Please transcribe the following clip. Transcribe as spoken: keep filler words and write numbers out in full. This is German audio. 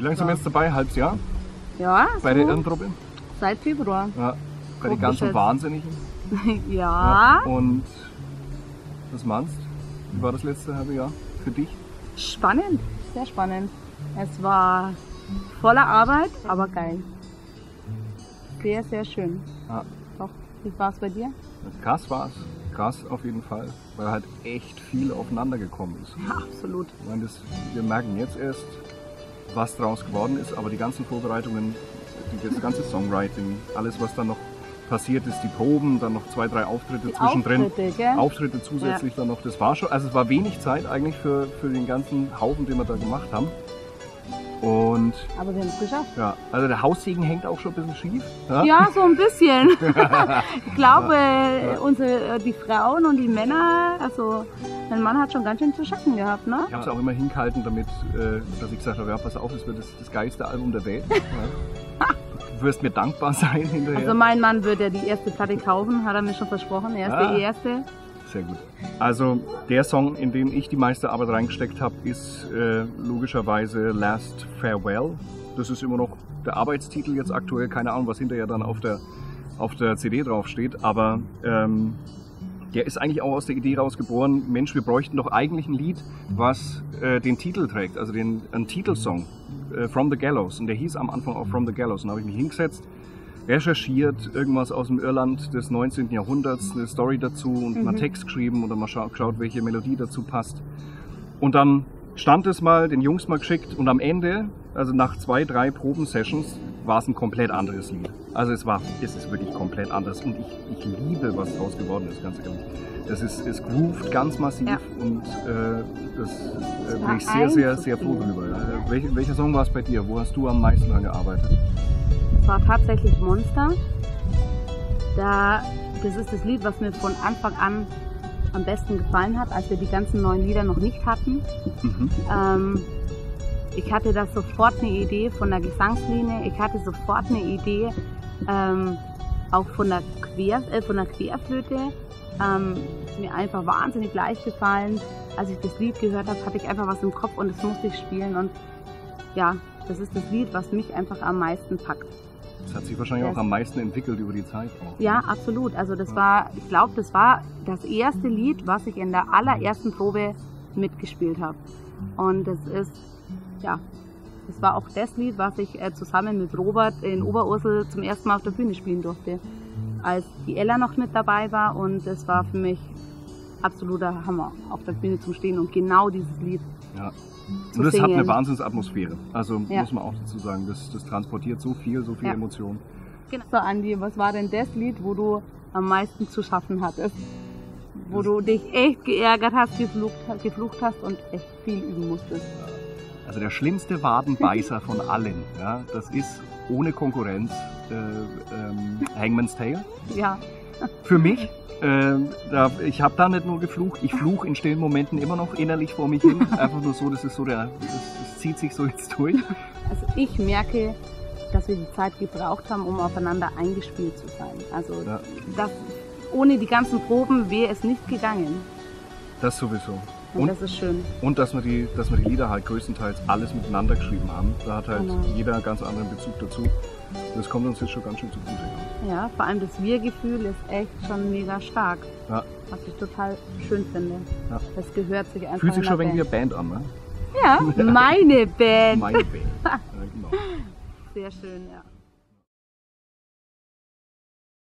lange sind wir jetzt dabei? Halbes Jahr? Ja, bei so der Irrentruppe? Seit Februar. Ja, bei den ganzen geschätzt. Wahnsinnigen. Ja. Ja. Und was meinst du? Wie war das letzte halbe Jahr für dich? Spannend, sehr spannend. Es war voller Arbeit, aber geil. Sehr, sehr schön. Ja. Doch, wie war es bei dir? Krass war es. Krass auf jeden Fall, weil halt echt viel aufeinander gekommen ist. Ja, absolut. Ich meine, das, wir merken jetzt erst, was draus geworden ist, aber die ganzen Vorbereitungen, die, das ganze Songwriting, alles was dann noch passiert ist, die Proben, dann noch zwei, drei Auftritte Die zwischendrin. Auftritte, gell? Auftritte zusätzlich Ja. dann noch, das war schon, also es war wenig Zeit eigentlich für, für den ganzen Haufen, den wir da gemacht haben. Und Aber wir haben es geschafft. ja, also der Haussegen hängt auch schon ein bisschen schief. Ja, Ja, so ein bisschen. Ich glaube, unsere, die Frauen und die Männer, also mein Mann hat schon ganz schön zu schaffen gehabt, ne? Ich habe es auch immer hingehalten, damit, äh, dass ich gesagt habe, ja, pass auf, es wird das, das geilste Album der Welt. Ja. Du wirst mir dankbar sein hinterher. Also mein Mann wird ja die erste Platte kaufen, hat er mir schon versprochen. Er ist Ah. der Erste. Sehr gut. Also der Song, in den ich die meiste Arbeit reingesteckt habe, ist äh, logischerweise Last Farewell. Das ist immer noch der Arbeitstitel jetzt aktuell. Keine Ahnung, was hinterher dann auf der, auf der C D draufsteht. Aber ähm, der ist eigentlich auch aus der Idee rausgeboren, Mensch, wir bräuchten doch eigentlich ein Lied, was äh, den Titel trägt, also den, einen Titelsong, äh, From the Gallows. Und der hieß am Anfang auch From the Gallows. Und da habe ich mich hingesetzt, recherchiert, irgendwas aus dem Irland des neunzehnten Jahrhunderts, eine Story dazu und Mhm. mal Text geschrieben oder mal scha geschaut, welche Melodie dazu passt. Und dann stand es mal, den Jungs mal geschickt und am Ende, also nach zwei, drei Probensessions, war es ein komplett anderes Lied. Also es war, es ist wirklich komplett anders und ich, ich liebe, was draus geworden ist, ganz ehrlich. Das ist, es groovt ganz massiv Ja. und äh, das äh, war bin ich sehr, sehr, sehr froh einzufügen. drüber. Ja. Welche, welcher Song war es bei dir? Wo hast du am meisten dran gearbeitet? Es war tatsächlich Monster. Da, das ist das Lied, was mir von Anfang an am besten gefallen hat, als wir die ganzen neuen Lieder noch nicht hatten. Mhm. Ähm, ich hatte da sofort eine Idee von der Gesangslinie, ich hatte sofort eine Idee ähm, auch von der, Quer, äh, von der Querflöte. Ähm, ist mir einfach wahnsinnig leicht gefallen. Als ich das Lied gehört habe, hatte ich einfach was im Kopf und das musste ich spielen. Und ja, das ist das Lied, was mich einfach am meisten packt. Das hat sich wahrscheinlich Das- auch am meisten entwickelt über die Zeit. Auch, Ja, ne? absolut. Also das war, ich glaube, das war das erste Lied, was ich in der allerersten Probe mitgespielt habe. Und das ist, ja, das war auch das Lied, was ich äh, zusammen mit Robert in Oberursel zum ersten Mal auf der Bühne spielen durfte. Als die Ella noch mit dabei war und das war für mich absoluter Hammer, auf der Bühne zum Stehen und genau dieses Lied. Ja. zu Und das hat eine singen. Wahnsinnsatmosphäre. Also Ja. muss man auch dazu sagen, das, das transportiert so viel, so viel Ja. Emotionen. Genau. So, Andi, was war denn das Lied, wo du am meisten zu schaffen hattest? Wo du dich echt geärgert hast, geflucht, geflucht hast und echt viel üben musstest? Also der schlimmste Wadenbeißer von allen, ja, das ist ohne Konkurrenz äh, ähm, Hangman's Tale. Ja, Für mich. Äh, da, ich habe da nicht nur geflucht, ich fluche in stillen Momenten immer noch innerlich vor mich hin. Einfach nur so, das ist so der, das, das zieht sich so jetzt durch. also ich merke, dass wir die Zeit gebraucht haben, um aufeinander eingespielt zu sein. Also Ja. das, ohne die ganzen Proben wäre es nicht gegangen. Das sowieso. Und, Und, das ist schön. und dass, wir die, dass wir die Lieder halt größtenteils alles miteinander geschrieben haben. Da hat halt Genau. jeder einen ganz anderen Bezug dazu. Das kommt uns jetzt schon ganz schön zugute. Ja. Ja, vor allem das Wir-Gefühl ist echt schon mega stark. Ja. Was ich total schön finde. Ja. Das gehört sich einfach Fühlt sich in schon der wegen Band. der Band an, ne? Ja, meine Band. Meine Band. Ja, genau. Sehr schön, ja.